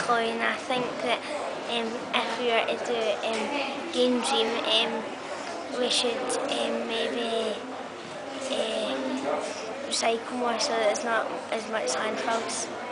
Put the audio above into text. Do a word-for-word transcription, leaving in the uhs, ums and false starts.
Glasgow, and I think that um, if we were to do um, Game Dream, um, we should um, maybe uh, recycle more so that it's not as much landfills.